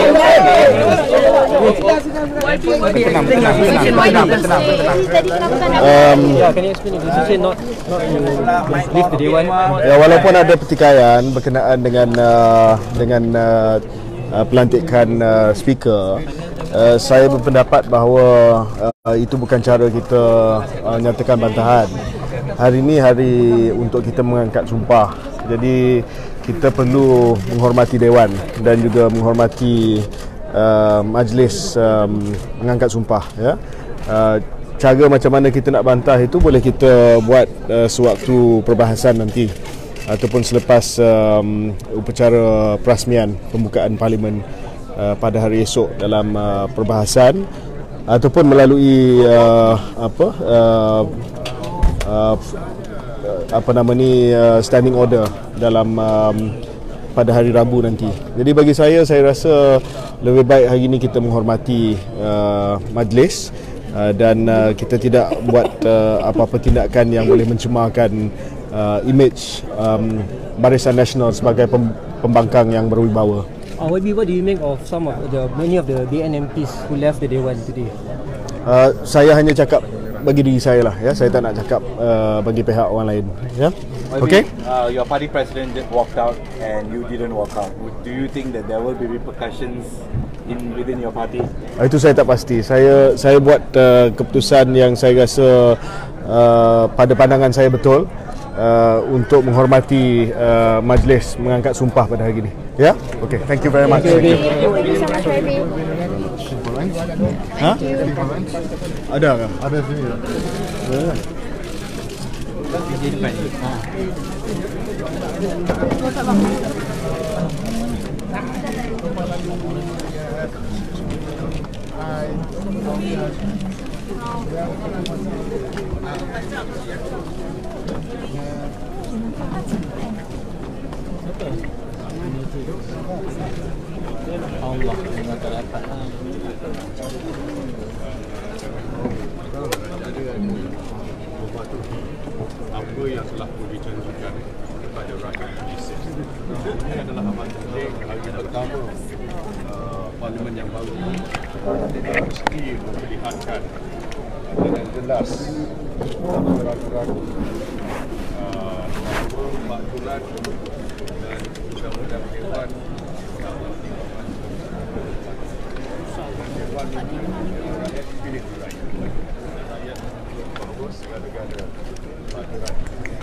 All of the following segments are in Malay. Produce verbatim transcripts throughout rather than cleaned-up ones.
Ya, walaupun ada pertikaian berkenaan dengan uh, dengan uh, uh, pelantikan uh, speaker, uh, saya berpendapat bahawa uh, itu bukan cara kita uh, nyatakan bantahan. Hari ini hari untuk kita mengangkat sumpah. Jadi kita perlu menghormati Dewan dan juga menghormati uh, majlis um, mengangkat sumpah, ya. Uh, cara macam mana kita nak bantah itu boleh kita buat uh, sewaktu perbahasan nanti ataupun selepas um, upacara perasmian pembukaan parlimen uh, pada hari esok dalam uh, perbahasan ataupun melalui uh, apa uh, uh, apa nama ni uh, standing order dalam um, pada hari Rabu nanti. Jadi bagi saya, saya rasa lebih baik hari ini kita menghormati uh, majlis uh, dan uh, kita tidak buat uh, apa-apa tindakan yang boleh mencemarkan uh, image um, Barisan Nasional sebagai pem- pembangkang yang berwibawa. Uh, what do you make of some of the many of the B N M Ps who left the Dewan today? Uh, saya hanya cakap bagi diri saya lah, ya. Saya tak nak cakap uh, bagi pihak orang lain, ya. Okay. Uh, your party president just walked out and you didn't walk out. Do you think that there will be repercussions in within your party? Uh, itu saya tak pasti. Saya saya buat uh, keputusan yang saya rasa uh, pada pandangan saya betul uh, untuk menghormati uh, majlis mengangkat sumpah pada hari ini. Ya. Okay. Thank you very much. Thank you, Thank you so much, Ravi. Ha? Ada ke? Ada sini. Ya. Di depan ni. Ha. Allah mengatakan apa yang telah dijanjikan kepada rakyat Malaysia. Ini adalah amat penting hari pertama uh, parlimen yang baru uh, mesti memperlihatkan uh, dengan jelas peraturan uh, peraturan dan undang-undang Dewan Dewan rakyat dipilih rakyat. Rakyat bahawa segala-gala peraturan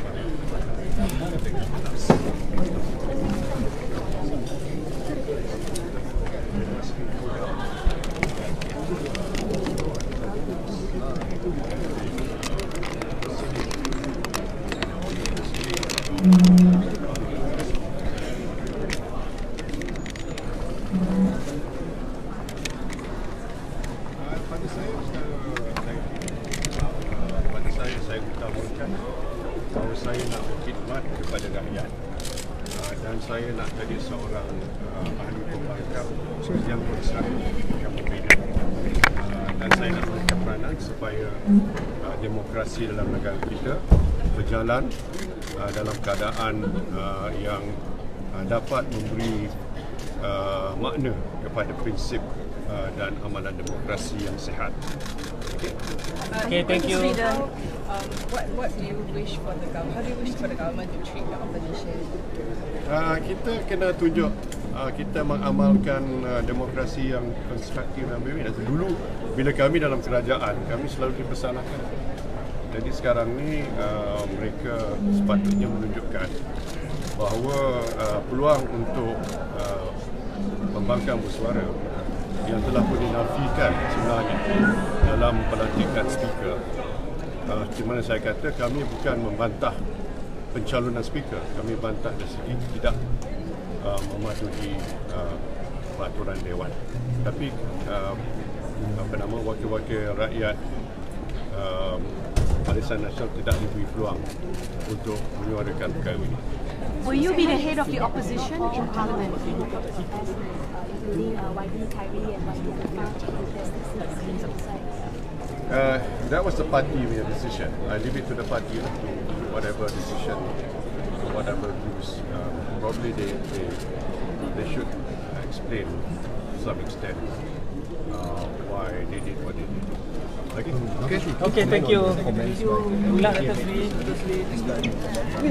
bahawa saya nak berkhidmat kepada rakyat uh, dan saya nak jadi seorang uh, ahli pembangkang yang bersatu, yang berbeza uh, dan saya nak memberikan peranan supaya uh, demokrasi dalam negara kita berjalan uh, dalam keadaan uh, yang uh, dapat memberi uh, makna kepada prinsip uh, dan amalan demokrasi yang sihat. Okay, okay, thank you. Um, what what do you wish for the government? How do you wish for the government to treat the opposition? Uh, kita kena tunjuk uh, kita mengamalkan uh, demokrasi yang konstruktif dan berbeza. Dulu bila kami dalam kerajaan, kami selalu dipersalahkan. Jadi sekarang ni uh, mereka sepatutnya menunjukkan bahawa uh, peluang untuk uh, pembangkang bersuara yang telah pun dinafikan sebenarnya dalam pelantikan speaker. Uh, di mana saya kata kami bukan membantah pencalonan speaker, kami bantah dari segi tidak uh, mematuhi uh, peraturan Dewan. Tapi uh, apa nama wakil-wakil rakyat uh, Barisan Nasional tidak diberi peluang untuk menyuarakan perkara ini. Will you be the head of the opposition in Parliament? Uh, that was the party decision. I leave it to the party to whatever decision, whatever views. Um, probably they, they they should explain some extent uh, why they did what they did. Okay. Okay. Okay, thank you. Good luck, Dato' Sri. Dato' Sri.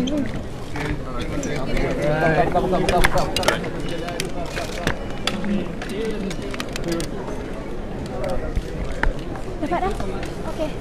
Dapat dah? Okay.